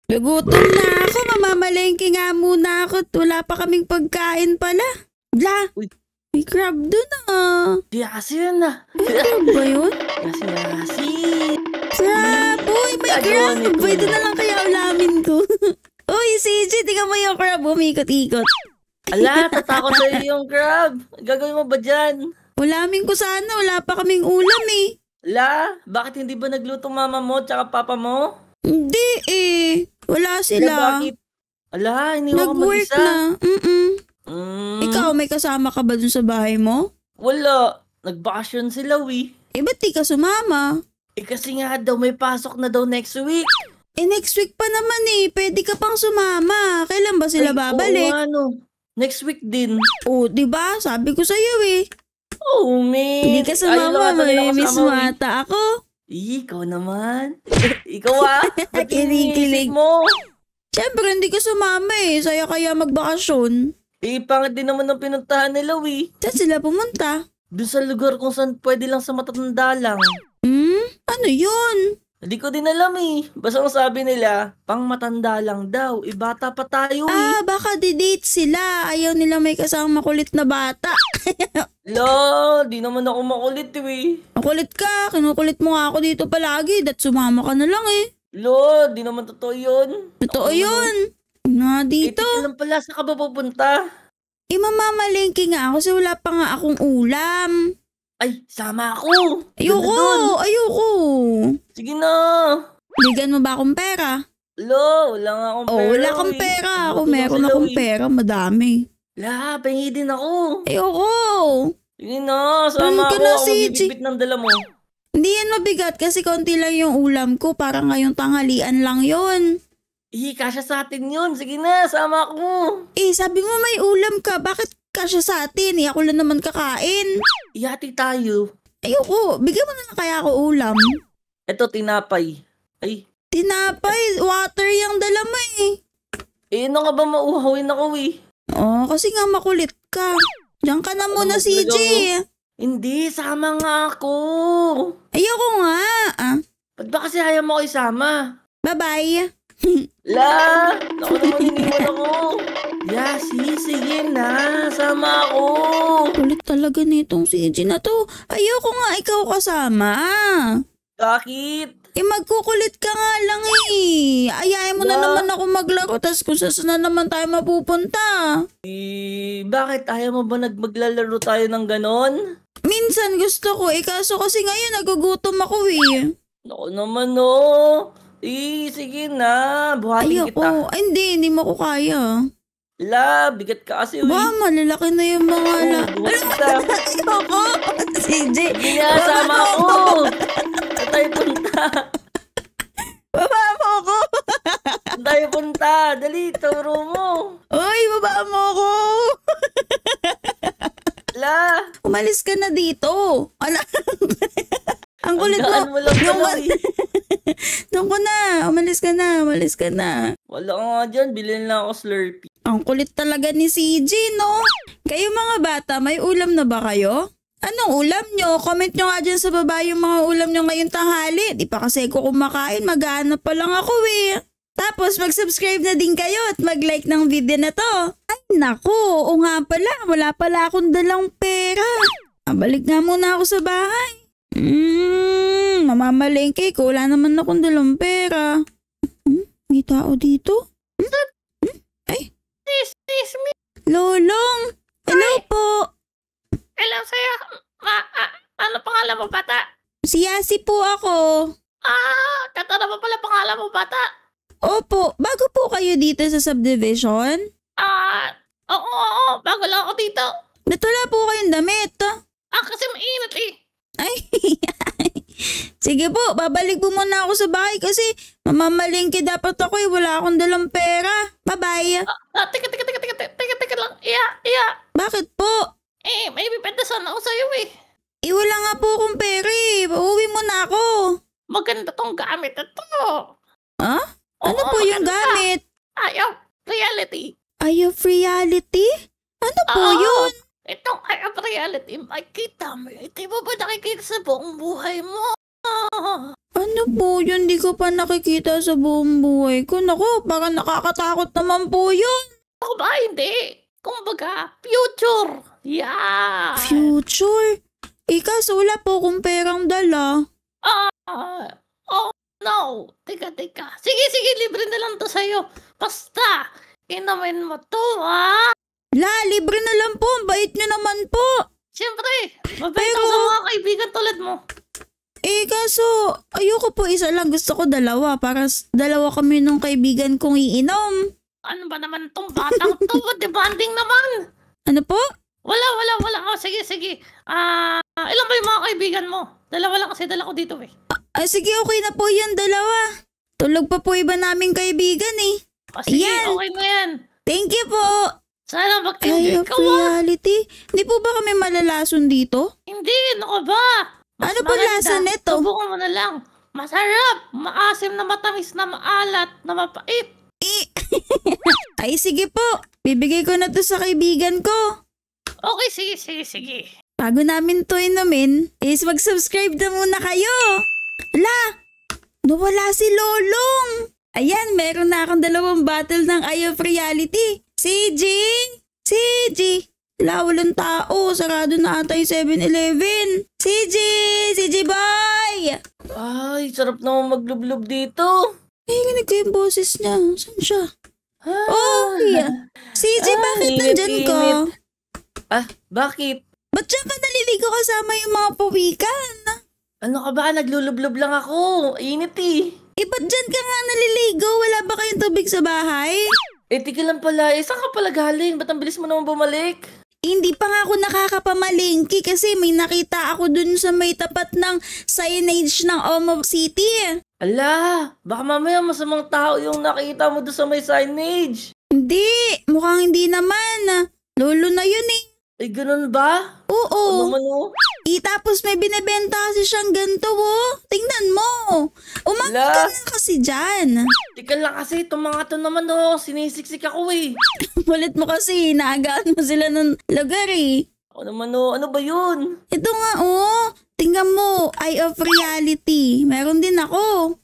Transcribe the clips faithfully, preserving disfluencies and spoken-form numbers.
Nagutom na ako. Mamamalengke nga muna ako. Wala pa kaming pagkain pala. Bla, Uy. may crab dun ah. Yasi yun ah. Crab ba yun? Yasi, yasi. Crab! Uy, may Gagawa crab! nito. Pwede na lang kaya ulamin ko. Uy, C J, tingnan mo yung crab. Umikot-ikot. Ala, tatakot sa'yo yung crab. Gagawin mo ba dyan? Ulamin ko sana. Wala pa kaming ulam eh. Ala, bakit hindi ba nagluto mama mo tsaka papa mo? Hindi eh. Wala Ala, sila. bakit? Ala, iniwan ka Nag-work mag-isa. na. Mm-mm. Mm, Ikaw, may kasama ka ba dun sa bahay mo? Wala. Nagbakasyon sila, wi. Eh, ba't di ka sumama? Eh kasi nga daw may pasok na daw next week. Eh, next week pa naman eh. Pwede ka pang sumama. Kailan ba sila Ay, babalik? Oo, ano. Next week din. Oh, di ba? Sabi ko sa'yo eh. Oh, man. Hindi ka sumama. May miss mata ako. Eh, ikaw naman. Ikaw ah. Ba't Kinikilig. iniisip mo? Siyempre, hindi ka sumama eh. Saya kaya magbakasyon. Eh, pangit din naman ang pinuntahan nila, wi. Saan sila pumunta? Doon sa lugar kung saan pwede lang sa matatanda lang. Hmm? Ano yun? Hindi ko din alam eh. Basta ang sabi nila, pang matanda lang daw. Eh, bata pa tayo eh. Ah, baka di-date sila. Ayaw nila may kasama makulit na bata. Lo, di naman ako makulit eh. Makulit ka. Kinukulit mo nga ako dito palagi. Dat sumama ka na lang eh. Lo, di naman totoo yun. Totoo Ako yun. Nga naman. dito. Eh, lang pala, saan ka ba pupunta? Eh, mamamalengke nga ako kasi wala pa nga akong ulam. Ay, sama ako. Ayoko, Ganda dun. ayoko. Sige na. Bigyan mo ba akong pera? Lo, wala nga akong Oh, pera. wala kang eh. pera. Ako Gutom meron sila, akong eh. pera. Madami. La, pahingi din ako. Ayoko. Sige na, sama Pahingi ka ako. na, Ako C J. magigipit ng dala mo. Hindi yan mabigat kasi konti lang yung ulam ko. Para ngayong tanghalian lang yon. Eh, kasya sa atin yun. Sige na, sama ako. Eh, sabi mo may ulam ka. Bakit kasya sa atin? Eh, ako lang naman kakain. Ihati tayo. Ayoko. Bigyan mo na lang kaya ako ulam. Eto, tinapay. Ay, Tinapay. Water yung dala mo eh. eh, ano ka ba mauhawin ako eh? Oh, kasi nga makulit ka. Diyan ka na muna, Ano C J. talaga Hindi, sama nga ako. Ayoko nga. Ah, Ba't ba kasi ayaw mo ko isama? bye-bye. La, ako naman iniwan ako. Yasi, sige na, sama ako. Kulit talaga nitong si J na to. Ayoko nga ikaw kasama. Bakit? Eh, magkukulit ka nga lang eh. Ayayin mo na Ba? naman ako maglaro. Tapos kung saan na naman tayo mapupunta. Eh, bakit ayaw mo ba nagmaglalaro tayo ng ganon? Minsan gusto ko eh. Kaso kasi ngayon nagugutom ako eh. Ako naman no. Eh, sige na, buhatin kita. Ayoko. Ay, hindi. Hindi mo ko kaya. La, bigat ka kasi. Ba, uy. malalaki na yung mga Oo, la... buhat kita. Ayoko. Si J. Sige na, sama ako. Saan tayo punta? Baba mo ako. Saan tayo punta? Dali, turo mo. Uy, baba mo ako. La, Umalis ka na dito. Ala. Ang kulit mo. hanggaan mo lang Doon pala ka- eh. Doon ko na. Umalis ka na. Umalis ka na. Wala ka nga dyan, bilhin lang ako Slurpee. Ang kulit talaga ni C J, no? Kayo mga bata, may ulam na ba kayo? Anong ulam nyo? Comment nyo nga dyan sa baba yung mga ulam nyo ngayong tanghali. Di pa kasi ako kumakain, maghanap pa lang ako eh. Tapos mag-subscribe na din kayo at mag-like ng video na to. Ay naku, o nga pala, wala pala akong dalang pera. Ah, balik nga muna ako sa bahay. Hmm, mamamalengke ko, wala naman akong dalang pera. Hmm, may tao dito? Hmm? Hmm? Ay, Sis, sis, mi. Lolong! Hello po! Alam sa'yo. Ma, ah, ano pangalan mo, bata? Si Yasi po ako. Ah, katara mo pala pangalan mo, bata? Opo, bago po kayo dito sa subdivision? Ah, oo, oo, oo. Bago lang ako dito. Ba't wala po kayong damit? Ah, kasi mainit eh. Ay, sige po, babalik po muna ako sa bahay kasi mamamalingki dapat ako eh. Wala akong dalang pera. Bye-bye. Ah, ah, tika, tika, tika, tika, tika, tika lang. Iya, iya. Bakit po? Eh, may bibenta sana ako sa'yo eh. Eh, wala nga po akong pera eh. Uuwi mo na ako. Maganda tong gamit na to. Ha? Ano Oo, po yung maganda. gamit? Ayaw, reality. Eye of reality? Ano po Oo. yun? Itong eye of reality, makikita mo. Hindi mo ba nakikita sa buong buhay mo? Ano po yun? Di ko pa nakikita sa buong buhay ko. Naku, parang nakakatakot naman po yun. Ako ba? Hindi. Kumbaga, future. Yeah. Future? Eh kaso wala po akong perang dala. Ah, oh no. Teka, teka. Sige, sige, libre na lang to sa'yo. Basta, inamin mo to, ha? La, libre na lang po. Ang bait nyo naman po. Siyempre, mabait Pero- ako sa mga kaibigan tulad mo. Eh kaso, ayoko po isa lang. Gusto ko dalawa. Para s- dalawa kami nung kaibigan kong iinom. Ano ba naman tong batang to? Demanding naman. Ano po? Wala, wala, wala. Oh, sige, sige. Ah, ilan ba yung mga kaibigan mo? Dalawa lang kasi dala ko dito eh. Ah, sige, okay na po yan, dalawa. Tulog pa po iba naming kaibigan eh. O sige, Yan. okay na yan. Thank you po. Sana Ay, mag-enjoy of ka, wa? reality. Hindi po ba kami malalason dito? Hindi, ano ka ba? Mas Ano ba maganda, lasa nito? Subukan mo na lang. Masarap, maasim na matamis na maalat na mapait. Eh, ay sige po. Bibigay ko na to sa kaibigan ko. Okay, sige, sige, sige. Bago namin to inumin, is mag-subscribe na muna kayo. Ala, nawala si Lolong. Ayan, meron na akong dalawang bottle ng Eye of Reality. C G! C G! Wala, walang tao. Sarado na ata yung seven eleven. C G! C G boy! Ay, sarap naman maglublob dito. Narinig ko yung boses niya. Saan siya? Ah, Oh, yeah. C G, Ah, bakit init, nandyan ka? init. Ah, bakit? Ba't siya ka naliligo kasama yung mga pawikan? Ano ka ba? Naglulublob lang ako. Init eh. Eh, ba't dyan ka nga naliligo? Wala ba kayong tubig sa bahay? Eh, tika lang pala. Eh, saan ka pala galing? Ba't ang bilis mo naman bumalik? Hindi pa nga ako nakakapamalingki kasi may nakita ako dun sa may tapat ng signage ng Omo City. Ala, baka mamaya masamang tao yung nakita mo doon sa may signage. Hindi, mukhang hindi naman. Lolo na yun eh. Eh, ganun ba? Oo. Ano man oh? Eh, tapos may binibenta kasi siyang ganito, oh. Tingnan mo. Umangat ka Ala. na kasi dyan. Tika lang kasi, itong mga to naman oh, sinisiksik ako eh. Kulit mo kasi, naagaan mo sila ng lugar eh. Ako naman oh, ano ba yun? Ito nga, oh. Tingnan mo, Eye of Reality. Meron din ako.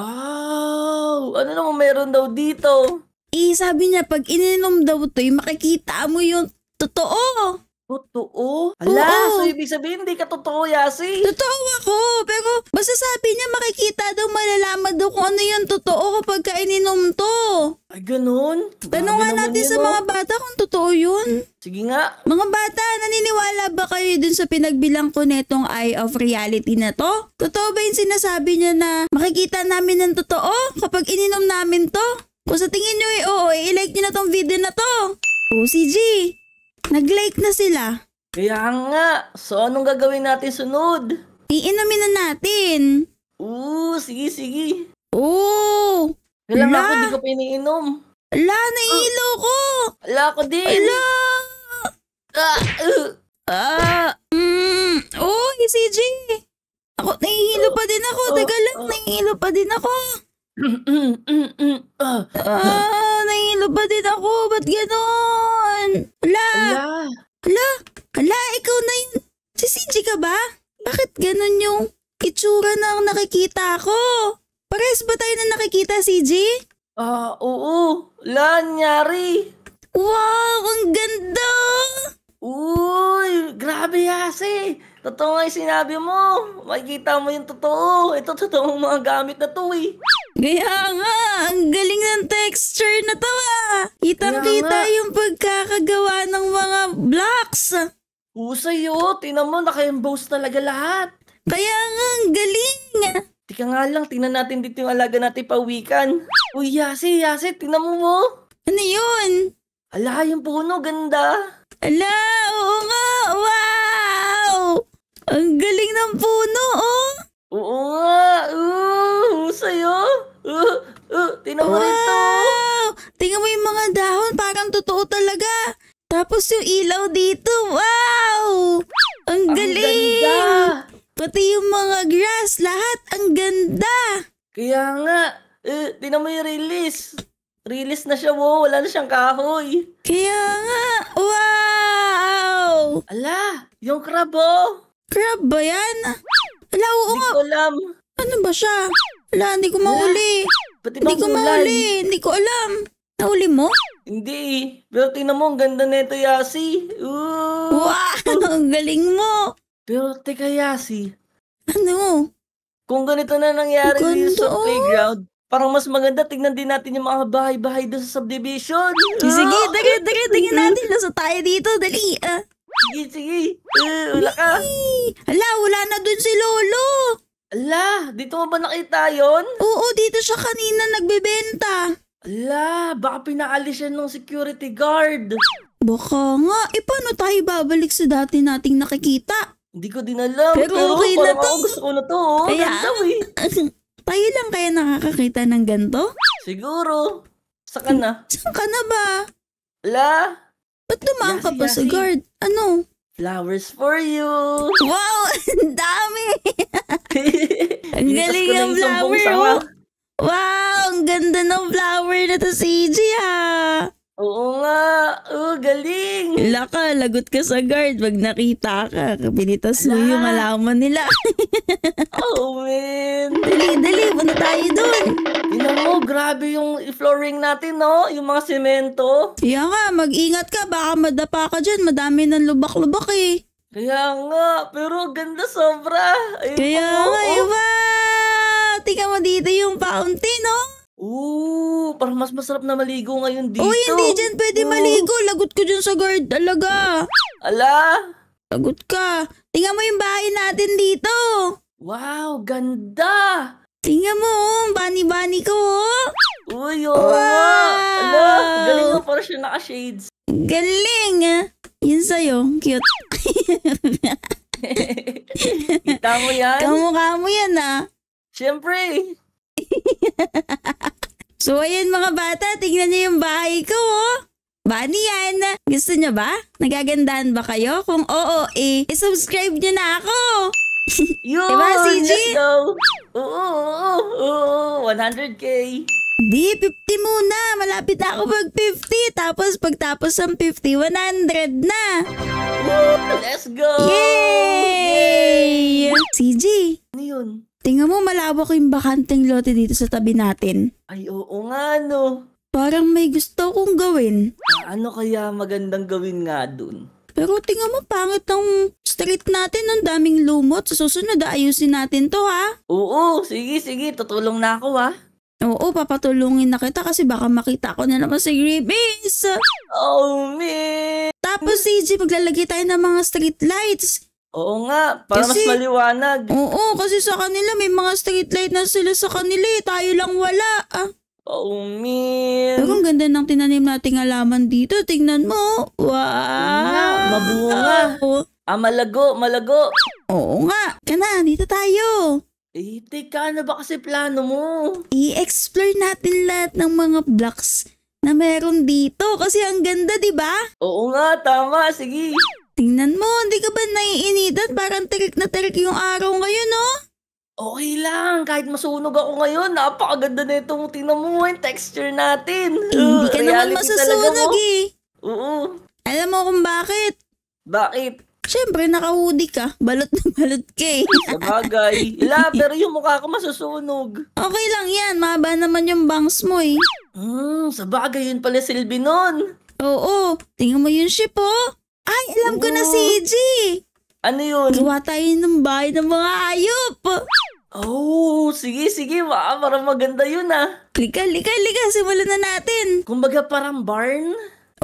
Wow! Ano naman meron daw dito? Eh, sabi niya, pag ininom daw to, eh, makikita mo yung totoo. Totoo? Ala, Oo. so ibig sabihin hindi ka totoo, Yasi? Totoo ako, pero basta sabi niya makikita daw, malalaman daw kung ano yung totoo kapag ka ininom to. Ay, ganun? Tanong nga Grabe naman natin yun, sa oh. mga bata kung totoo yun. Sige nga. Mga bata, naniniwala ba kayo dun sa pinagbilang ko netong Eye of Reality na to? Totoo ba yung sinasabi niya na makikita namin ng totoo kapag ininom namin to? Kung sa tingin nyo eh, oo, eh, i-like nyo na tong video na to. O, C G, nag-like na sila. Kaya nga. So, anong gagawin natin sunod? Iinumin na natin. Oo, sige, sige. Oo. Kailangan Ala. ako, di ko pa iniinom. Ala, nahihilo ko. Ala, ako din. Ala. Ah, uh. Ah, mm, oh, C G. Ako, nahihilo pa din ako. Oh, Teka lang, oh. nahihilo pa din ako. Mm, mm, mm, mm. Ah, Ah, nahihilo pa din ako. Ba't ganon? Ala, ala. ala, ala, ikaw na yun. Si C G ka ba? Bakit ganon yung itsura na nakikita ko? Parehas ba tayo na nakikita, C G? Ah, oo. Ala, nangyari. Wow, ang ganda! Uy, grabe Yasi. Totoo nga yung sinabi mo. Makikita mo yung totoo. Ito totoo mga gamit na to eh. Kaya nga, ang galing ng texture na to ah. Kitang-kita Kaya nga. yung pagkakagawa ng mga blocks. Husay oh. Tinan mo, naka-emboss talaga lahat. Kaya nga, ang galing. Tika nga lang, tingnan natin dito yung alaga natin pawikan. Uy, Yasi, Yasi, tingnan mo mo. Ano yun? Ala, yung puno, ganda. Ala, oo nga, wow! Ang galing ng puno, oh. Oo nga. Uh, husay oh. Uh, uh, tingnan mo rin to. Wow! Tingnan mo yung mga dahon, parang totoo talaga. Tapos yung ilaw dito, wow! Ang Ang galing! ganda. Pati yung mga grass, lahat ang ganda. Kaya nga, uh, tingnan mo yung release. Release na siya, wow. Wala na siyang kahoy. Kaya nga, wow! Ala, yung crab oh. Crab ba yan? Ala, oo Hindi nga. ko alam. Ano ba siya? Wala, hindi ko mahuli. Pati Hindi bang ko ulan? mahuli. Hindi ko alam. Nahuli mo? Hindi eh. Pero tingnan mo, ang ganda nito, Yasi. Ooh. Wow! Ang galing mo. Pero teka, Yasi. Ano? Kung ganito na nangyari Ganda, dito sa oh. playground, parang mas maganda tignan din natin yung mga bahay-bahay doon sa subdivision. Sige, Ah! dali, dali, tingin natin. Nasa tayo dito. Dali. Ah. Sige, sige. Eh, wala ka. Ay, Hala, wala na dun si Lolo. Ala, dito mo ba nakita yon? Oo, dito siya kanina nagbebenta. Ala, baka pinaalis siya ng security guard. Baka nga, eh paano tayo babalik sa dati nating nakikita? Hindi ko din alam. Pero Pero, okay na parang to. ako gusto ko na to. Oh. Kaya, Ganda eh. tayo lang kaya nakakakita ng ganito? Siguro. Saka na. Saan ka na ba? Ala, Ba't dumaan ka Yasi, pa sa yasi. guard? Ano? flowers for you. Wow! Ang dami! Ang Initas galing ko na ng yung sampung flower, sanga. oh. Wow! Ang ganda ng flower na to, C J, ha! Oo nga. Oh, galing. Wala ka, lagot ka sa guard. Pag nakita ka, pinitas mo Ala. yung alaman nila. Oh, man. Dali, dali, punta tayo dun. Tingnan mo, grabe yung flooring natin, no? Yung mga semento. Kaya nga, mag-ingat ka. Baka madapa ka dyan. Madami ng lubak-lubak eh. Kaya nga, pero ganda sobra. Ayun Kaya po, nga, oh. eh, wow! Tingnan mo dito yung fountain, oh. Ooh, parang mas masarap na maligo ngayon dito. Uy, hindi dyan pwede Oo. maligo. Lagot ko dyan sa guard talaga. Ala, Lagot ka. Tingnan mo yung bahay natin dito. wow, ganda. Tingnan mo, oh, bani-bani ko, oh. Uy, oo nga. Ala, Wow! galing mo para siya naka-shades. Galing, ah. Yun sa'yo, cute. Kita mo yan? Kamukha mo yan, ah. Siyempre. So, ayan mga bata, tingnan niyo yung bahay ko, oh. Bani yan. Gusto niyo ba? Nagagandahan ba kayo? Kung oo, eh, subscribe niyo na ako. Yun, Diba, C J? let's go. Oo, oo, oo, one hundred K. Di, fifty muna. Malapit na ako mag fifty. Tapos pagtapos ng fifty, one hundred na. Woo, let's go. Yay! C J, Ano yun? tingnan mo malawak yung bakanteng lote dito sa tabi natin. Ay, oo nga, no. Parang may gusto kong gawin. Ah, ano kaya magandang gawin nga dun? Pero tingnan mo, pangit ng street natin. Ang daming lumot. Sa susunod, ayusin natin to, ha? Oo, sige, sige, tutulong na ako, ha. Oo, papatulungin na kita kasi baka makita ko na naman si Gribis. Oh, man. Tapos, C J, maglalagay tayo ng mga street lights. Oo nga, para Kasi- mas maliwanag. Oo, kasi sa kanila may mga street light na sila sa kanila eh. Tayo lang wala. Ah. Oh, man. Pero ang ganda ng tinanim nating halaman dito. Tingnan mo. Wow! mabunga. Ah, malago, malago. Oo nga. Kana, dito tayo. Eh, teka, ano ba kasi plano mo? I-explore natin lahat ng mga blocks na meron dito. Kasi ang ganda, di ba? Oo nga, tama, sige. Tingnan mo, hindi ka ba naiinitan? Parang tirik na tirik yung araw ngayon, oh. Okay lang, kahit masunog ako ngayon, napakaganda na itong tingnan mo yung texture natin. Eh, hindi Uh, ka naman reality talaga masusunog mo. eh. Oo. Alam mo kung bakit? Bakit? Siyempre, naka-hoodie ka. Balot na balot ka eh. Sa bagay. Ila, pero yung mukha ko masusunog. Okay lang yan. Mahaba naman yung bangs mo eh. Hmm, sa bagay, yun pala silbi nun. Oo. Tingnan mo yung ship oh. Ay, alam ko na Oo. si G. Ano yun? Gawa tayo ng bahay ng mga hayop. Oh, sige, sige, baka parang maganda yun ah. Lika, lika, lika. Simulan na natin. Kumbaga parang barn.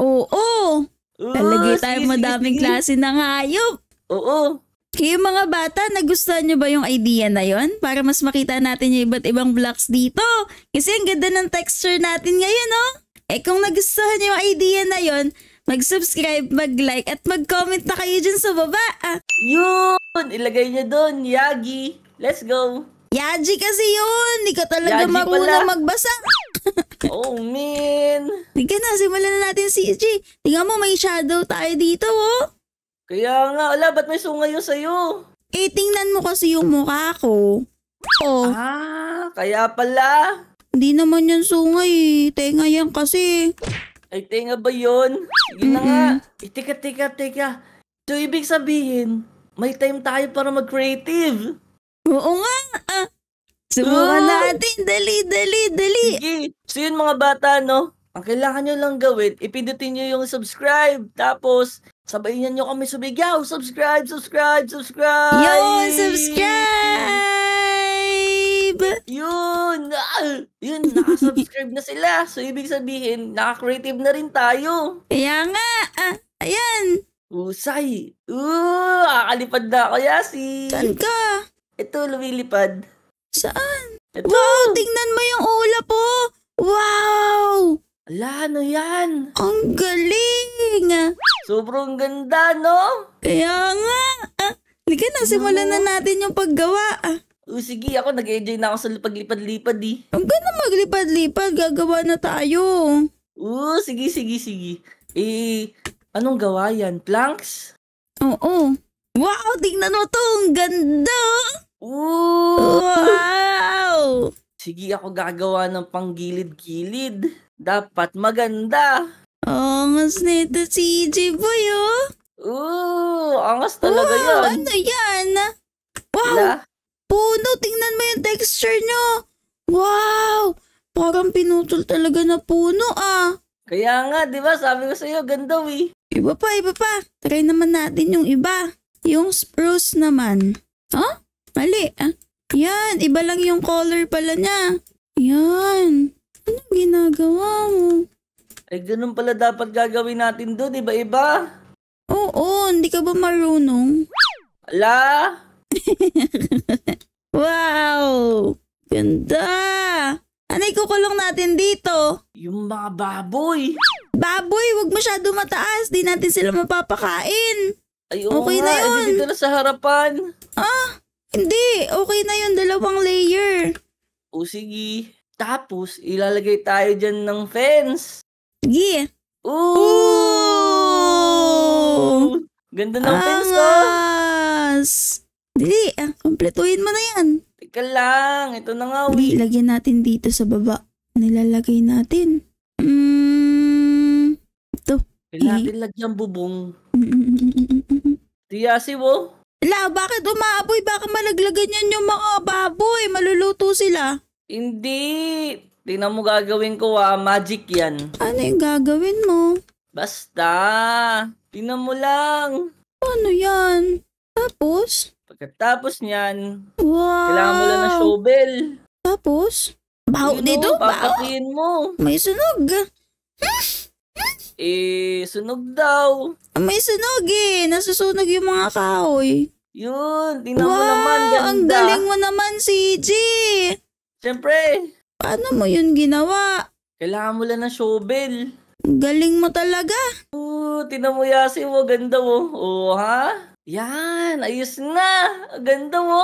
Oo. Oo, Talagay sige, tayo sige, madaming sige. klase ng hayop. Oo. Kaya mga bata, nagustuhan nyo ba yung idea na yon? Para mas makita natin yung iba't ibang blocks dito. Kasi ang ganda ng texture natin ngayon, oh. Eh kung nagustuhan nyo yung idea na yon, mag-subscribe, mag-like, at mag-comment na kayo dyan sa baba. Ah, Yun, ilagay niyo doon, Yagi. Let's go. Yaji kasi yun. Hindi ka talaga Yaji marunong pala. magbasa. Oh, man. Tingnan na, simulan na natin si G. Tingnan mo, may shadow tayo dito, oh. Kaya nga, ala, ba't may sungay yun sa'yo? Eh, tingnan mo kasi yung mukha ko. Oh, Ah, kaya pala. hindi naman yan sungay eh. Tenga yan kasi. Ay, tenga ba yun? Sige na nga. Eh, teka, teka, teka. So, ibig sabihin, may time tayo para mag-creative. Oo nga. Ah, Subukan Ah! natin. Dali, dali, dali. Sige. So yun mga bata, no? Ang kailangan nyo lang gawin, ipindutin nyo yung subscribe. Tapos, sabayin nyo kami sumigaw. Subscribe, subscribe, subscribe! Yun, subscribe! Yun! Ah, yun, nakasubscribe na sila. So, ibig sabihin, naka-creative na rin tayo. Kaya nga. Ah, ayan. Usay! Uh, kakalipad na ako, Yasi! Saan ka? Ito, lumilipad. Saan? Ito! Wow, tingnan mo yung ulap po. Wow! Ala, ano yan? Ang galing! Sobrang ganda, no? Kaya nga. Ah, halika na, simulan na natin yung paggawa. Ah, Uh, sige, ako nag-enjoy na ako sa paglipad-lipad, eh. huwag ka na maglipad-lipad. Gagawa na tayo. Uh, sige, sige, sige. Eh, anong gawa yan? Planks? Oo. Wow, tingnan mo to. Ang ganda. Uh! Wow! Sige, ako gagawa ng panggilid-gilid. Dapat maganda. Angas nito si J Boy, oh. Uh, angas talaga Wow, yan. ano yan? Wow, Wala? puno. Tingnan mo yung texture nyo. Wow, parang pinutol talaga na puno, ah. Kaya nga, di ba? Sabi ko sa'yo, ganda, eh. Iba pa, iba pa. Try naman natin yung iba. Yung spruce naman. Huh? Mali, ah. Yan, iba lang yung color pala niya. Yan. Anong ginagawa mo? Ay, ganun pala dapat gagawin natin doon, iba-iba. Oo, hindi ka ba marunong? Ala! Wow! Ganda! Ano ikukulong natin dito? Yung mga baboy. Baboy, wag masyado mataas. Di natin sila mapapakain. Ay, oo Okay nga, na yun. eh, dito na sa harapan. Ah, hindi. Okay na yun, dalawang layer. O sige. Tapos, ilalagay tayo dyan ng fence. Sige. Ooh! Ganda ng fence, oh! Angas! Dili, ah, kompletuhin mo na yan. Teka lang, ito na nga, Dili, wi. lagyan natin dito sa baba. Nilalagay natin. Mm, ito. Kailangan natin lagyan bubong. Tiyasi, wo. La, bakit umaapoy? Baka malaglagan yan yung mga baboy. Maluluto sila. Hindi. Tingnan mo gagawin ko, ah. Magic yan. Ano yung gagawin mo? Basta. Tingnan mo lang. Ano yan? Tapos? Pagkatapos niyan, Wow! kailangan mo lang ng shovel. Tapos? Baho Yun, dito? oh, Baho? papakiin mo. May sunog. Eh, sunog daw. May sunog eh. Nasusunog yung mga kahoy. Yun, tingnan Wow! mo naman, ganda. Ang galing mo naman, C J. Siyempre, Paano mo yun ginawa? kailangan mo lang ng shovel. Ang galing mo talaga. Oo, tingnan mo Yasi mo, ganda mo. Oo, ha? Yan, ayos na. Ganda mo.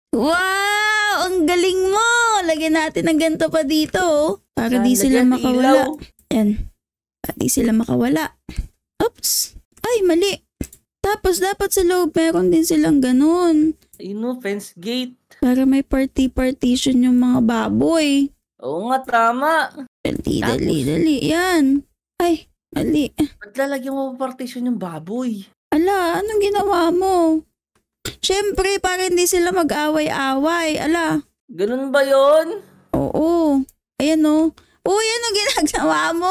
Wow! Ang galing mo! Lagyan natin ng ganito pa dito, oh. Para di Yan, sila lagyan makawala. ilaw. Yan. Para di sila makawala. Oops! Ay, mali. Tapos dapat sa loob meron din silang ganun. Ayun no, fence gate. Para may party-partition yung mga baboy. Oo nga, tama. Dali, Tapos? dali, dali. Yan. Ay, mali. Ba't lalagyan mo pa partition yung baboy? Ala, anong ginawa mo? Siyempre, para hindi sila mag-away-away. Ala. Ganun ba yon? Oo. Ayan o. Uy, ano ginagawa mo?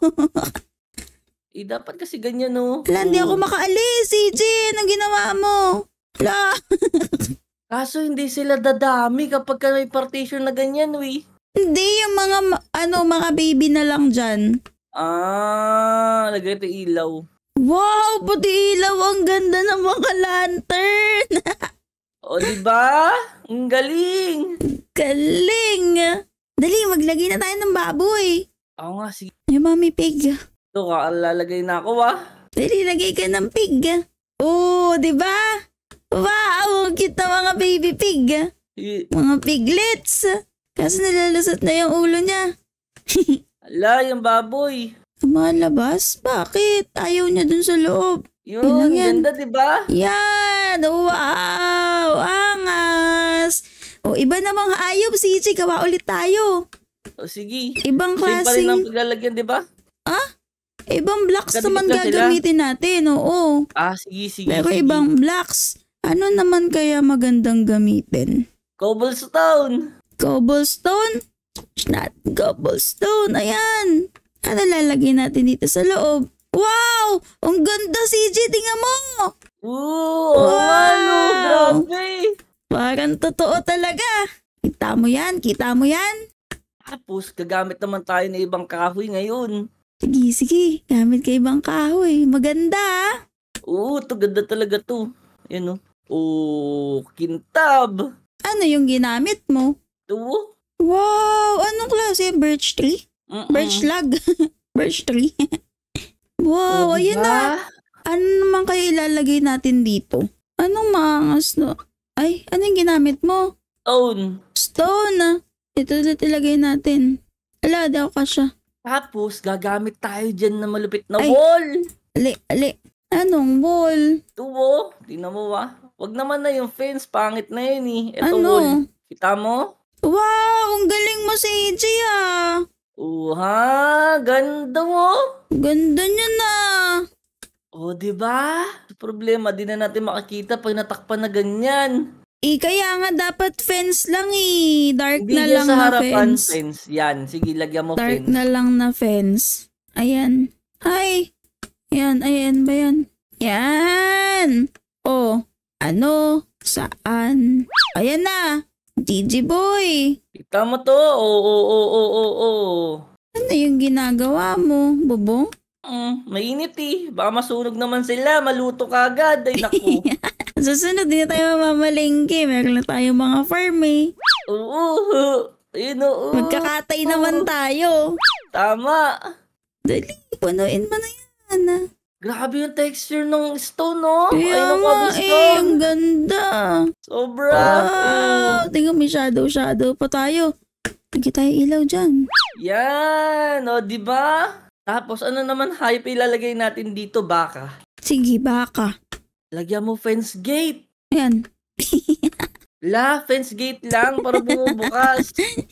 Eh, dapat kasi ganyan, no? Ala, hindi ako Oo. makaalis, C J. Anong ginawa mo? Ala. Kaso hindi sila dadami kapag ka may partition na ganyan, wi. Hindi, yung mga, ma- ano, mga baby na lang dyan. Ah, lagay ito ilaw. Wow, pati ilaw. Ang ganda ng mga lantern. O, di ba? Ang galing. Galing. Dali, maglagay na tayo ng baboy. Oo nga, sige. Yung mami pig. Ito, lalagay na ako, ah. Dali, lagay ka ng pig. Oo, di ba? Wow, ang cute na mga baby pig. Eh, Mga piglets. Kaso nilalusot na yung ulo niya. ala, yung baboy. Malabas? Bakit? Ayaw niya dun sa loob. Yun, Ilang yan? ganda, di ba? Yan! Wow! Angas! O, iba namang hayop, C J. Gawa ulit tayo. O, sige. Ibang Same pa rin ang klaseng, paglalagyan, di ba? ibang blocks Magkadikit naman lang sila. gagamitin natin. Oo. Ah, sige, sige, Pero sige. ibang blocks. Ano naman kaya magandang gamitin? Cobblestone. Cobblestone? Not cobblestone. Ayan. Ano lalagay natin dito sa loob? Wow! Ang ganda, C J. Tingnan mo! Oo, Wow! ano, grabe. Parang totoo talaga. Kita mo yan? Kita mo yan? Tapos, gagamit naman tayo ng ibang kahoy ngayon. Sige, sige. Gamit kay ibang kahoy. Maganda ah. Oo, to ganda talaga to. Yan o. Oh, kintab. Ano yung ginamit mo? To? Wow! Anong klase? Birch tree? Mm-mm. Birch log? Birch tree? Wow! Oh, Ayan diba? na. Ano naman kaya ilalagay natin dito? Anong maangas no? Ay, anong ginamit mo? Own. Stone ah. Ito ulit ilagay natin. Ala, di ako kasya. Tapos, gagamit tayo dyan na malupit na Ay. wall. Ali, ali. Anong wall? Tuwo. Tingnan mo ba? Wag naman na yung fence. Pangit na yun eh. Ito Ano? wall. Kita mo? Wow! Ang galing mo si A J ah. Uha, ganda mo. Ganda niya na. O, di ba? Problema, di na natin makakita pag natakpan na ganyan. Eh, kaya nga dapat fence lang eh. Dark Hindi na dyan lang sa na harapan fence. fence. Yan, sige, lagyan mo Dark fence. na lang na fence. Ayan. Ay. Ayan, ayan ba yan? Yan. Oh. Ano? Saan? Ayan na. G G boy. Kita mo to? Oo, oo, oo, oo, oo. Ano yung ginagawa mo, Bobo? Mm, mainit eh. Baka masunog naman sila. Maluto ka agad. Ay, naku. Susunod din tayo mamamalingki. Meron na tayong mga farm eh. Oo. Ayun, oo. Magkakatay naman tayo. Tama. Dali, punuin mo na yan. ah. Grabe yung texture ng stone, no? Kaya Ayun ang nga eh, cobblestone. ang ganda. Sobra. Wow! Tingnan may shadow, shadow pa tayo. Lagi tayo ilaw dyan. Yan. O, di ba? Tapos, ano naman hype ilalagay natin dito, baka? Sige, baka. Lagyan mo fence gate. Ayan. La, fence gate lang para bumubukas.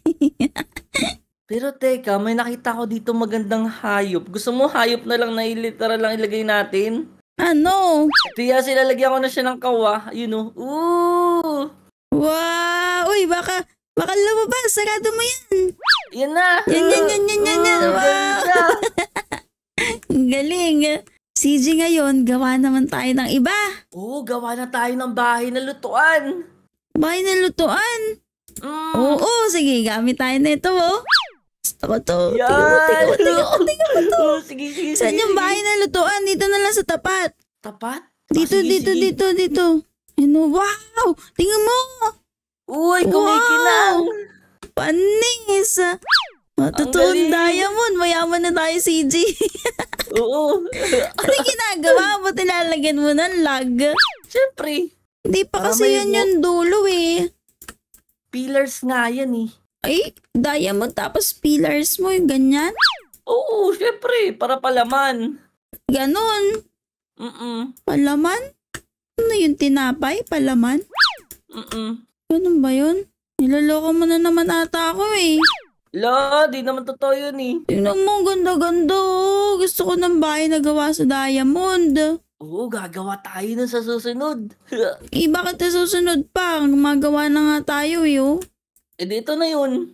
Pero teka, may nakita ko dito magandang hayop. Gusto mo hayop na lang na literal lang ilagay natin? Ano? Ito yan, silalagyan ko na siya ng kawa. Yun o. Ooh! Wow! Uy, baka, baka lumabas. Sarado mo yan. Yan na! Yan, yan, yan, yan, yan, yan. Ooh, Wow! ganda. Ang galing. C J ngayon, gawa naman tayo ng iba. Oo, gawa na tayo ng bahay na lutuan. Bahay na lutuan. Mm. Oo, sige, gamit tayo na ito, oh. Gusto ko to. Yan! Tingnan mo, tingnan mo, tingnan mo, tingnan mo to. Oo, sige, sige, Saan sige, yung sige. bahay na lutuan? Dito na lang sa tapat. Tapat? Dito, Ah, sige, dito, sige. dito, dito. Ano? Wow! Tingnan mo! Uy, kumikinang. Panis! Matutuon galing. diamond. Mayaman na tayo, C J. Oo. Ano yung ginagawa mo? Tilalagyan mo ng lag. Siyempre, Hindi pa Ah, kasi may yan bu- yung dulo eh. pillars nga yan eh. Ay, diamond tapos pillars mo yung ganyan. Oo, siyempre, para palaman. Ganon. Mm-mm. Palaman? Ano yung tinapay? Palaman? Mm-mm. Ganun ba yun? Niloloko mo na naman ata ako eh. La, di naman totoo yun eh. Tingnan mo, ganda-ganda oh. Gusto ko ng bahay na gawa sa diamond. Oo, gagawa tayo nun sa susunod. Eh, bakit na susunod pa? Gumagawa na nga tayo eh oh. Eh, dito na yun.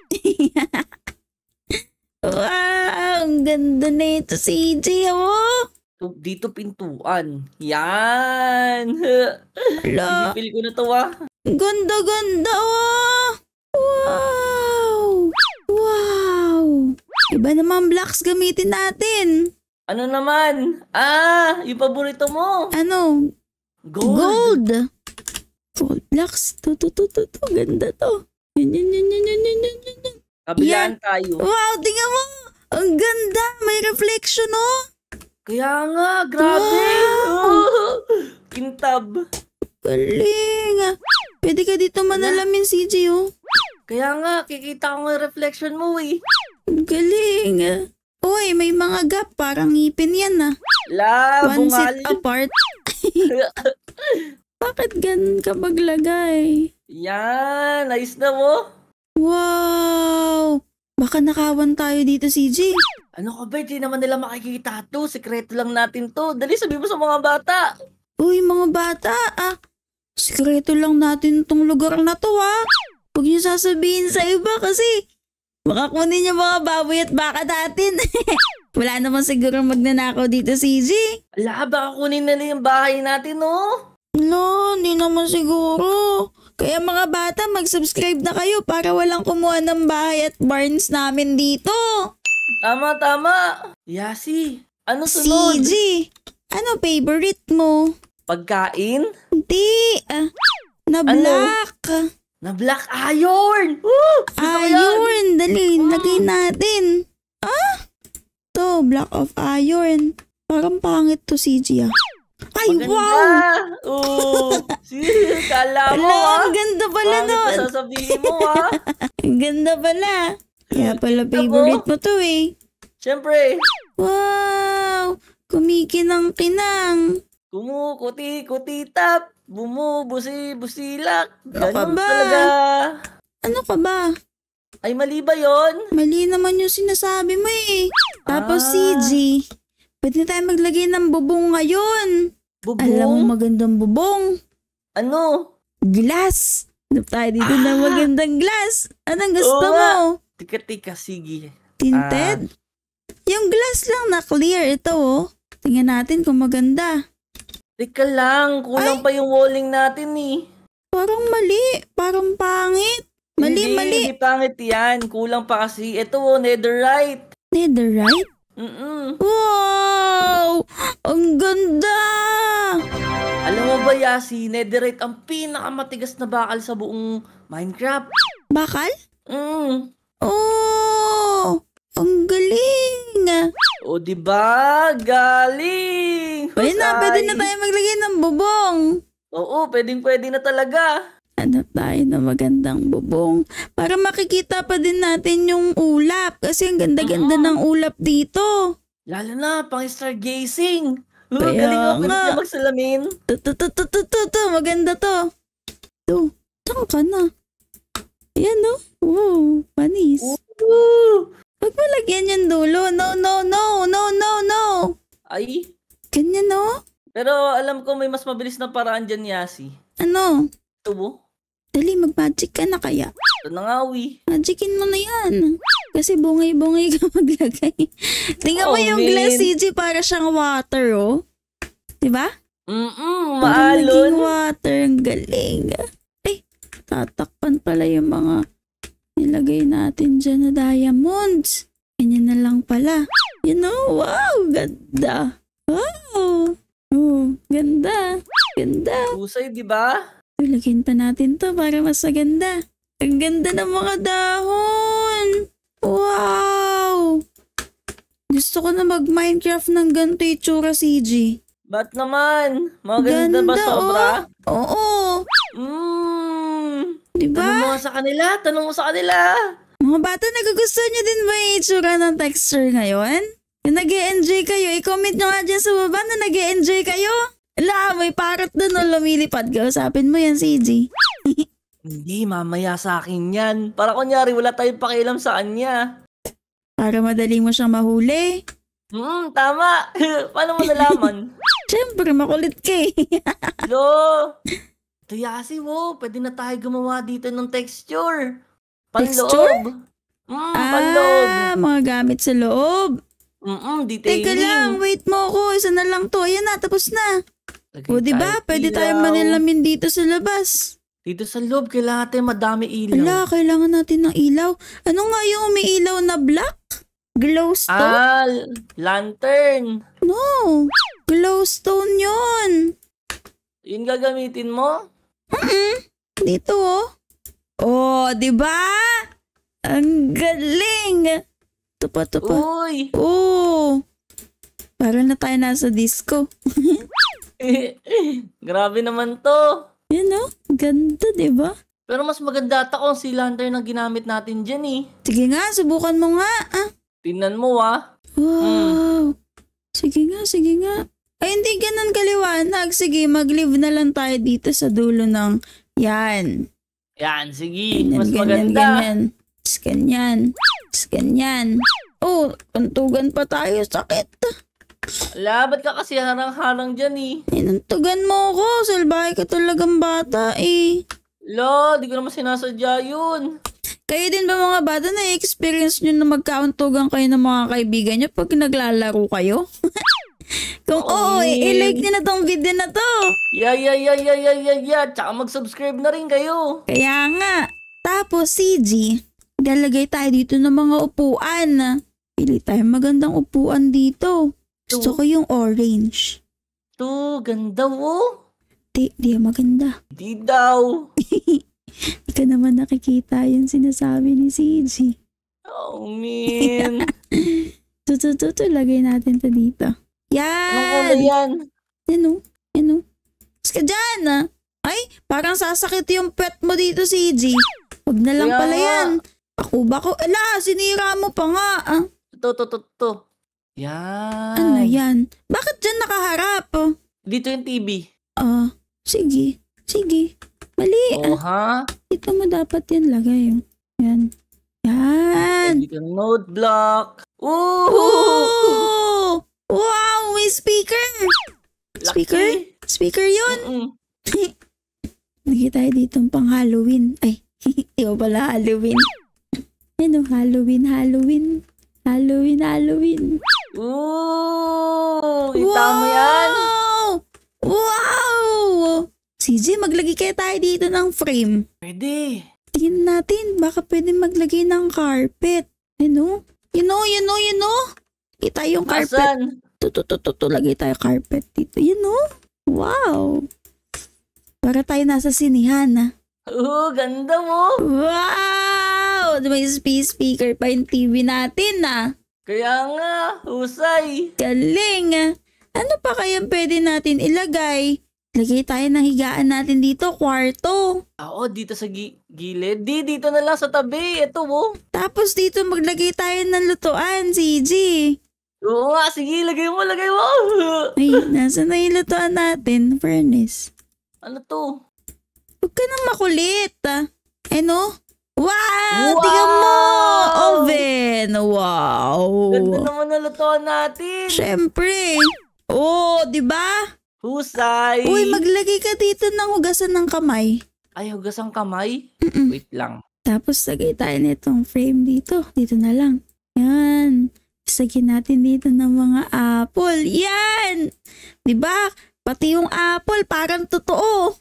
Wow, ang ganda na ito si A J oh. So, dito pintuan. Yan. Ala, Pinipil ko na to ah. ganda-ganda oh. Wow. Wow. Iba naman blocks gamitin natin. Ano naman? Ah, yung paborito mo. Ano? Gold. Gold. Gold blocks. To, to, to, to, to. Ganda to. Yan, yan, yan, yan, yan, yan, yan, yan, yan. Kabilaan tayo. Wow, tingnan mo. Ang ganda. May reflection oh. Kaya nga, grabe. Wow. Oh, kintab. Galing. Pwede ka dito manalamin, C J oh. Kaya nga, kikita ko nga yung reflection mo eh. Galing. Uy, may mga gap. Parang ngipin yan ah. La, One bungal. seat apart. Bakit ganun ka maglagay? Yan, nice na mo. Wow! Baka nakawan tayo dito, C J. Ano ka ba, di naman nila makikita to. Sekreto lang natin to. Dali, sabi mo sa mga bata. Uy, mga bata ah. Sikreto lang natin tong lugar na to ah. Huwag niyo sasabihin sa iba kasi baka kunin yung mga baboy at baka natin. Wala naman siguro magnanakaw dito, C J. Ala, baka kunin na yung bahay natin, no? No, hindi naman siguro. Kaya mga bata, mag-subscribe na kayo para walang kumuha ng bahay at barns namin dito. Tama, tama. Yasi, ano sunod? C J, ano favorite mo? Pagkain? Hindi, ah, na black. Na black iron! Woo! Gusto ko yan! Iron, dali, lagay natin. Ah? To, black of iron. Parang pangit to, C J, ah. Ay, Maganda! wow! Oo! Sige, kala mo, Ala, ah. ang ganda pala Bakit nun. pa sasabihin mo, ah? Ang ganda pala. Kaya pala favorite mo to eh. Siyempre, Wow! Kumikinang-kinang. kumukuti-kutitap, bumubusi-busilak. Ano ka Ganun ba? talaga. Ano ka ba? Ay, mali ba yon? Mali naman yung sinasabi mo eh. Tapos Ah. C J, pwede na tayo maglagay ng bubong ngayon. Bubong? Alam mo magandang bubong? Ano? Glass. Hanap tayo dito ng magandang glass. Anong gusto Oo mo? nga. Tika-tika, sige. Tinted? Yung glass lang na clear. Ito oh. Tingnan natin kung maganda. Teka lang, kulang Ay. pa yung walling natin eh. Parang mali. Parang pangit. Mali, hindi, mali. Hindi pangit yan. Kulang pa kasi. Ito, oh, netherite. Netherite? Mm-mm. Wow! Ang ganda! Alam mo ba, Yasi, netherite ang pinakamatigas na bakal sa buong Minecraft. Bakal? Mm. Oh! Ang galing! O, diba? Galing! Pwede na, Husay. pwede na tayo maglagay ng bubong. Oo, pwedeng pwede na talaga. Hanap tayo ng magandang bubong. Para makikita pa din natin yung ulap. Kasi ang ganda-ganda ng ulap dito. Lalo na, pang stargazing. Uh, Kaya galing mo, pwede nga. ka magsalamin. To, to, to, to, to, to, to. Maganda to. To, saan ka na? Ayan no? Wow, panis. Uh, Huwag mo lagyan yung dulo. No, no, no, no, no, no. ay, Ganyan no? pero alam ko may mas mabilis na paraan dyan, Yasi. Ano? Tubo? Dali, mag-magic ka na kaya. Ito na nga, wi. Magicin mo na yan. Kasi bungay-bungay ka maglagay. Tingnan mo Oh, yung man. glass, C J, para siyang water, oh. Diba? Mm-mm, Parang naging maalon. water. Ang galing. Eh, tatakpan pala yung mga nilagay natin dyan na diamonds. Ganyan na lang pala. You know, wow, ganda. Wow. Oh, ganda. Ganda. Husay, di ba? Lagyan pa natin to para mas maganda. Ang ganda ng mga dahon. Wow! Gusto ko na mag-Minecraft ng ganito itsura, C G. Ba't naman? Maganda ba Ganda, sobra? Oo. Mm. Diba? Tanong mo sa kanila, tanong mo sa kanila. Mga bata, nagugustuhan nyo din ba yung itsura ng texture ngayon? Yung nag-e-enjoy kayo, i-comment nyo nga dyan sa baba na nag-e-enjoy kayo. Ala, may parrot doon o lumilipad. Kausapin mo yan, C G. Hindi, mamaya sa akin yan. Para kunyari, wala tayong pakialam sa kanya. Para madali mo siyang mahuli. Hmm, tama. Paano mo nalaman? Siyempre, makulit ka eh. Lo! Ito Yasi, wo. Pwede na tayo gumawa dito ng texture. Panloob. Texture? Hmm, panloob. Ah, mga gamit sa loob. Mm-mm, detailing. Teka lang, wait mo ako. Isa na lang to. Ayan na, tapos na. Lagay O, diba? tayo Pwede ilaw. tayong manilamin dito sa labas. Dito sa loob, kailangan natin madami ilaw. Ala, kailangan natin ng ilaw. Ano nga yung umiilaw na black? Glowstone? Ah, l- lantern. No. Glowstone yun. Yun gagamitin mo? Dito oh. Oh, diba? Ang galing. Ito pa, ito pa. Uy! Oh. Para na tayo nasa disco. Grabe naman to. Yan oh. Ganda, diba? Pero mas maganda ata kung si lantern ang ginamit natin dyan eh. Sige nga, subukan mo nga. Ah. Tingnan mo ah. Wow. Sige nga, sige nga. Ay, hindi ganun kaliwanag. Sige, mag-live na lang tayo dito sa dulo ng yan. Yan, sige. Ganyan, Mas ganyan, maganda. ganyan. Tapos ganyan. Tapos ganyan. Oh, tuntugan pa tayo. Sakit. Ala, ba't ka kasi harang-harang dyan eh? Inuntugan mo ko. Salbahe ka talagang bata eh. Lo, di ko naman sinasadya yun. Kayo din ba mga bata na-experience nyo na magkauntugan kayo ng mga kaibigan nyo pag naglalaro kayo? Kung oo, Oo, i- Min. i-like nyo na tong video na to. Yeah, yeah, yeah, yeah, yeah, yeah, yeah. Tsaka mag-subscribe na rin kayo. Kaya nga. Tapos, C G, lalagay tayo dito ng mga upuan. Pili tayo magandang upuan dito. Gusto ko yung orange. To, ganda wo. Di, di maganda. Di daw. Di ka naman nakikita yung sinasabi ni C G. Oh, man. Tutututu, lagay natin to dito. Anong kulay Yan! yan? Yan o, yan o. Mas ka dyan ah. Ay, parang sasakit yung pet mo dito, C G. Huwag na lang Kaya pala nga. yan. Ako ba ko? Ala, sinira mo pa nga ah. Ito, to, to, to. Yan. Ano yan? Bakit dyan nakaharap? Dito yung T V. Ah, sige. Sige. Mali Oh, ah. ha? Dito mo dapat yan lagay. oh. Yan. Yan. Dito yung note block. Ooh! Oh! Wow! May speaker! Speaker? Laki. Speaker yun! Mm-mm. Lagi tayo dito pang Halloween. Ay, di ba pala Halloween? Ano, Halloween, Halloween. Halloween, Halloween. Ooh! Kita mo yan? Wow! C J, maglagay kaya tayo dito ng frame. Pwede. Tingnan natin, baka pwede maglagay ng carpet. Ano? You know, you know, you know? Kita yung carpet. Nasaan? Tututututu, lagay tayo carpet dito. You know? Wow! Para tayo nasa sinihan, ah. Oo, ganda mo. Wow! May spe- speaker pa yung T V natin, ah. Kaya nga, husay. Galing, ah. Ano pa kaya pwede natin ilagay? Lagay tayo ng higaan natin dito, kwarto. Oo, dito sa gi- gilid. Di, dito na lang sa tabi. Ito mo. Tapos dito maglagay tayo ng lutuan, C G. Oo nga, sige, lagay mo, lagay mo. Ay, nasa na yung lutuan natin? Furnace. Ano to? Huwag ka na makulit, ah. Ano? Wow! Wow! Tingnan mo! Oven! Wow! Ganda naman na lutuan natin. Siyempre. Oh, di ba? Husay. Uy, maglagay ka dito ng hugasan ng kamay. Ay, hugas ang kamay. Mm-mm. Wait lang. Tapos lagay tayo nitong frame dito. Dito na lang. Yan. Sagyan natin dito ng mga apple. Yan! Di ba? Pati yung apple parang totoo.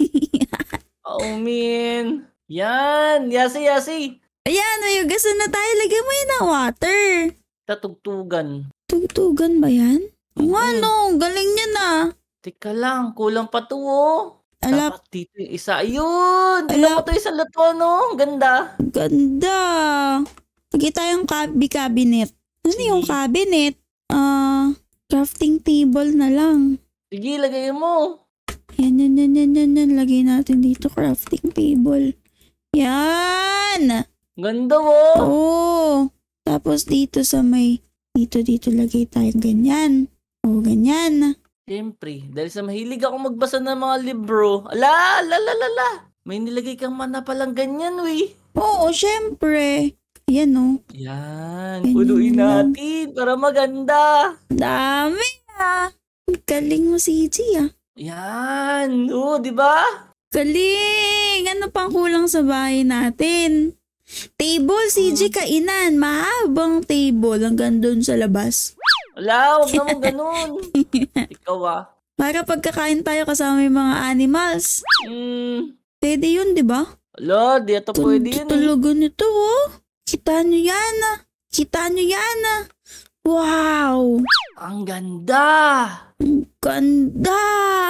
Oh, man. Yan. Yasi, yasi. Ayan, may hugasan na tayo. Lagyan mo yun ng water. Tatugtugan. Tugtugan ba yan? Mm-mm. Ano? Galing niya na. Teka lang, kulang pa to, oh. Ala, Dapat dito yung isa. Ayun! Tingnan Ala. mo to isang lutuan, no? Ang ganda. ganda. Lagay tayong cabi cabinet. Ano Sige. yung cabinet? Ah, crafting table na lang. Sige, lagay mo. Yan, yan, yan, yan, yan, yan. Lagay natin dito crafting table. Yan! Ganda, oh. Oo. Tapos dito sa may, dito, dito lagay tayong ganyan. O, ganyan. Siyempre, dahil sa mahilig ako magbasa ng mga libro. Ala, ala, ala, ala. May nilagay kang mana palang ganyan, we. Oo, syempre. Yan o. Yan, Ganyan punuin lang. natin para maganda. Dami ah. Galing mo si G ah. Yan, oo, di ba? Galing! Ano pang kulang sa bahay natin? Table, C G, kainan. Mahabang table hanggang doon sa labas. Wala, huwag naman ganun. Ikaw ah. Para pagkakain tayo kasama yung mga animals. Hmm, Pwede yun, di ba? ala, di ito pwede yun eh. Talaga nito, oh. Kita nyo yan, ah. Kita nyo yan, ah. Wow! Ang ganda. Ganda!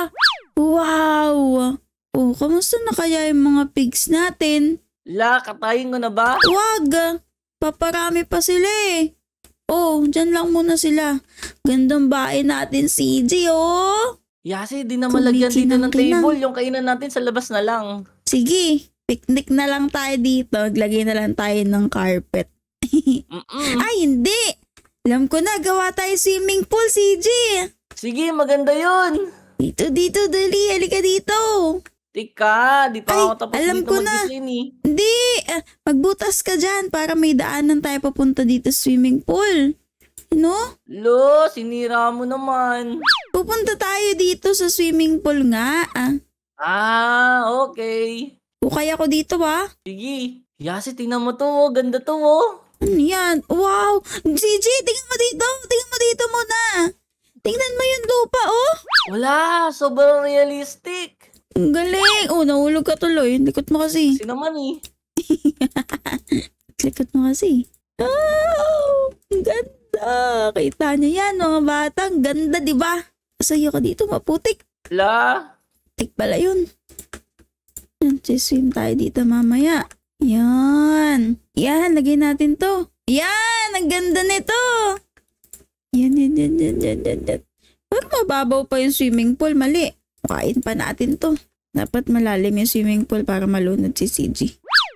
Wow! Oh, kamusta na kaya yung mga pigs natin? La, katayin ko na ba? Wag! Paparami pa sila eh. Oh, dyan lang muna sila. Gandang bahay natin, C G, oh. Yasi, di na malagyan dito ng Kumikinang-kinang. table. Yung kainan natin sa labas na lang. Sige, picnic na lang tayo dito. Maglagay na lang tayo ng carpet. Mm-mm. Ay, hindi! Alam ko na, gawa tayo swimming pool, C G. Sige, maganda yun. Dito, dito, dali. Halika dito. Tika, di pa Ay, ako tapos alam dito ko na. mag-design eh. Hindi! ah, magbutas ka dyan para may daanan tayo papunta dito sa swimming pool. Ano? Lo, sinira mo naman. Pupunta tayo dito sa swimming pool nga. Ah. Ah, okay. Ukay ako dito ah. Sige. Yasi, tingnan mo to. Oh. Ganda to, oh. Ano yan? Wow! C J, tingnan mo dito. Tingnan mo dito muna. Tingnan mo yung lupa, oh. Wala. Sobrang realistic. Ang galing. Oh, nahulog ka tuloy. Likot mo kasi. Kasi naman eh. Likot mo kasi. Oh! Ang ganda. Kita niyo yan, mga bata. Ang ganda, di ba? Sayo ka dito, maputik. Wala. Tik pala yun. Yan, swim tayo dito mamaya. Yan. Yan, lagay natin to. Yan, ang ganda nito. Yan, yan, yan, yan, yan, yan, yan. Parang mababaw pa yung swimming pool. Mali. Kain pa natin to. Dapat malalim yung swimming pool para malunod si C G.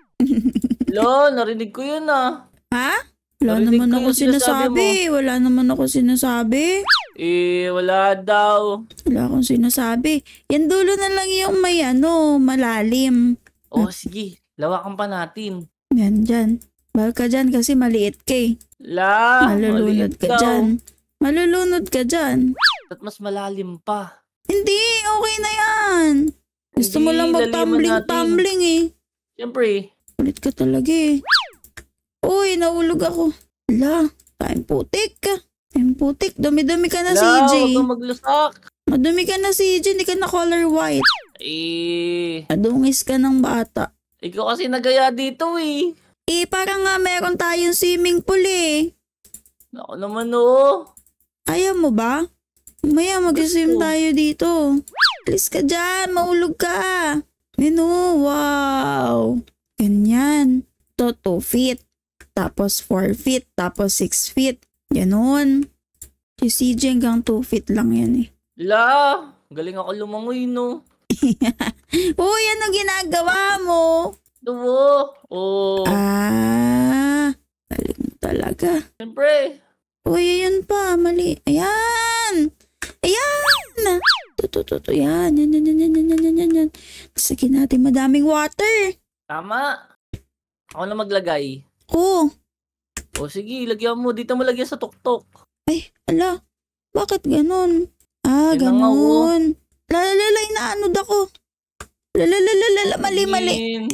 Lo, narinig ko yun ah. Ha? Wala Narinig naman ko ako yung sinasabi sinasabi. Wala naman ako sinasabi. Eh, wala daw. Wala akong sinasabi. Yan dulo na lang yung may ano, malalim. Oh, sige. Lawakan pa natin. Yan dyan. Bawal ka dyan kasi maliit ka eh. La, Malulunod maliit ka daw. dyan. Malulunod ka dyan. At mas malalim pa. Hindi, okay na yan. Gusto mo Hindi, lang laliman mag-tumbling-tumbling eh. Siyempre. Ulit ka talaga eh. Uy, nahulog ako. Ala, tayong putik ka. Tayong putik. Dumi-dumi ka na, La, C J. huwag kang maglusak. Madumi ka na, C J. Hindi ka na color white. Eh, Adungis ka ng bata. ikaw kasi nagaya dito eh. Eh, parang nga meron tayong swimming pool eh. Ako naman oh. Ayaw mo ba? Maya mag-swim Gusto. tayo dito. Alis ka dyan, maulog ka. Yan o, wow. Ganyan. To two feet. Tapos four feet. Tapos six feet. Ganon. Si C J hanggang two feet lang yan eh. La, galing ako lumangoy no. Uy, ano ginagawa mo? Duwo. Oh, Ah, galing talaga. siyempre. Uy, ayun pa, mali. Ayan! Ayan! Tuto, tuto, yan. Yan, yan, yan, yan, yan, yan, yan, yan. Sige natin madaming water. Tama. Ako na maglagay. Oh, O sige, lagyan mo. Dito mo lagyan sa tuktok. ay, ala. Bakit ganun? Ah, Yan na nga, oh. ganun. Lalalala, inaanod ako. Lalalala, mali, mali. Amin.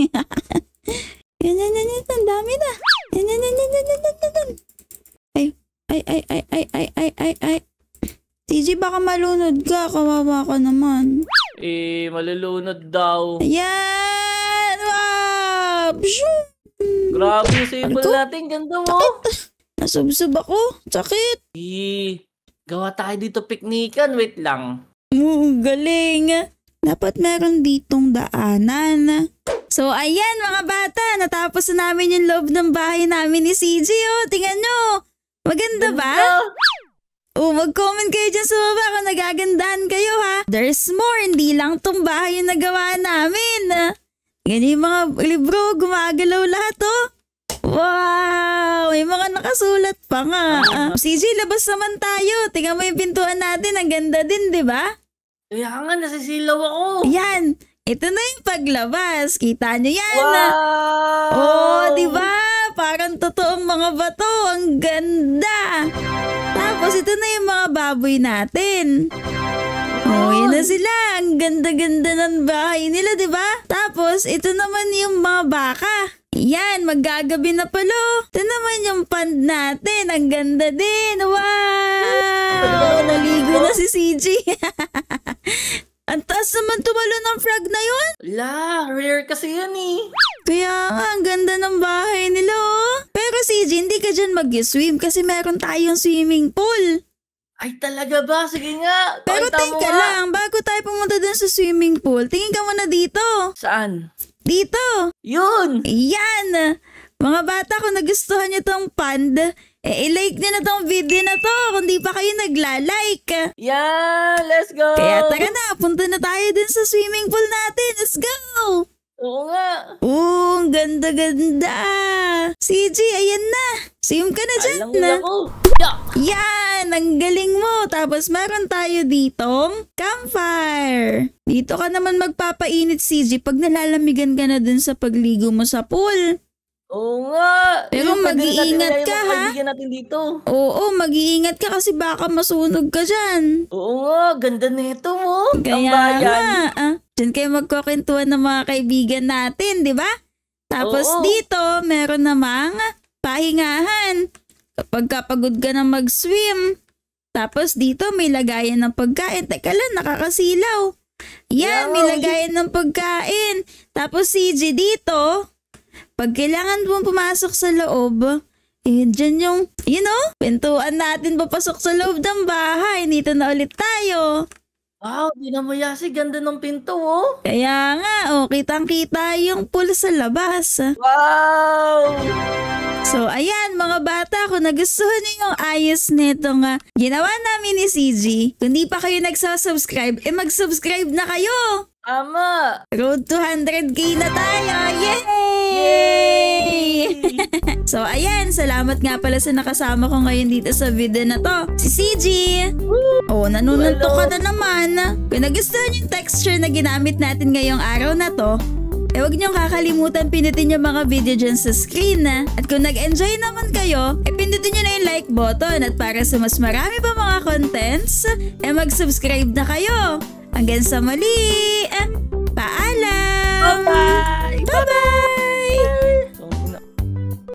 Yan, yan, yan, yan. Ang dami na. Yan, yan, yan, yan, yan, yan, yan, yan. Ay, ay, ay, ay, ay, ay, ay, ay, ay. T J, baka malunod ka. Kawawa ka naman. Eh, malulunod daw. Ayan! Wow! Pshoo! Grabe yung sable Ano? natin. Ganda mo. Nasubsob ako. Sakit. Eh, gawa tayo dito piknikan. Wait lang. Mm, galing. Dapat meron ditong daanan. So, ayan mga bata. Natapos na namin yung loob ng bahay namin ni C J. Oh, tingnan nyo. Maganda ba? Oh, mag-comment kayo dyan sa baba kung nagagandahan kayo ha. There's more. Hindi lang tong bahay yung nagawa namin. Ganyan yung mga libro. Gumagalaw lahat oh. Wow! May mga nakasulat pa nga. Ah, C J, labas naman tayo. Tingnan mo yung pintuan natin. Ang ganda din, di ba? Kaya nga, nasisilaw ako. Yan. Ito na yung paglabas. Kita nyo yan. Wow! Oh, di ba? Parang totoong mga bato. Ang ganda. Tapos ito na yung mga baboy natin. Oh, yun na sila. Ang ganda-ganda ng bahay nila, di ba? Tapos ito naman yung mga baka. Yan, maggagabi na pala. Ito naman yung pond natin. Ang ganda din. Wow! Naligo na si C J. Ang taas naman tumalo ng frog na yun. La, rare kasi yan eh. Kaya nga, ang ganda ng bahay nila oh. Pero C J, hindi ka dyan mag-swim kasi meron tayong swimming pool. Ay, talaga ba? Sige nga. Pero Pakita mo teka nga. lang, bago tayo pumunta dun sa swimming pool, tingin ka muna dito. Saan? Dito. Yun! Yan. Mga bata, kung nagustuhan nyo tong pond, eh, i-like nyo na tong video na to kung di pa kayo nagla-like. Yeah! Let's go! Kaya tara na, punta na tayo dun sa swimming pool natin. Let's go! Oo nga. Oh, ang ganda-ganda. C J, ayan na. Swim ka na dyan Alang na. ako. Yeah! Yan, ang galing mo. Tapos meron tayo ditong campfire. Dito ka naman magpapainit, C J, pag nalalamigan ka na dun sa pagligo mo sa pool. Oo nga. Pero Eh, pwede rin natin mag-iingat ilayan ka, mga ha? kaibigan natin dito. Oo, mag-iingat ka kasi baka masunog ka dyan. Oo nga, ganda nito mo. Ang Kaya bayan. nga, ah, dyan kayo magkukwentuhan ng mga kaibigan natin, di ba? Tapos Oo. dito, meron namang pahingahan. Kapag kapagod ka na mag-swim. Tapos dito, may lagayan ng pagkain. Teka lang, nakakasilaw. Yan, Kaya may nga, lagayan ng pagkain. Tapos C G dito, pag kailangan mo pumasok sa loob, eh, dyan yung, you know, pintuan natin papasok sa loob ng bahay. Dito na ulit tayo. Wow, di na mayasi. Ganda ng pinto, oh. Kaya nga, oh, kitang-kita yung pool sa labas. Wow! So, ayan mga bata, kung nagustuhan niyo yung ayos nitong uh, ginawa namin ni C G, kung di pa kayo nagsasubscribe, eh mag-subscribe na kayo! Tama! Road to one hundred K na tayo! Yay! Yay! So, ayan, salamat nga pala sa nakasama ko ngayon dito sa video na to. Si C G! Oh, nanununtok ka na naman. Kung nagustuhan yung texture na ginamit natin ngayong araw na to, eh huwag niyong kakalimutan pindutin yung mga video dyan sa screen. At kung nag-enjoy naman kayo, eh pindutin niyo na yung like button. At para sa mas marami pa mga contents, eh mag-subscribe na kayo. Hanggang sa muli! Paalam! Bye-bye!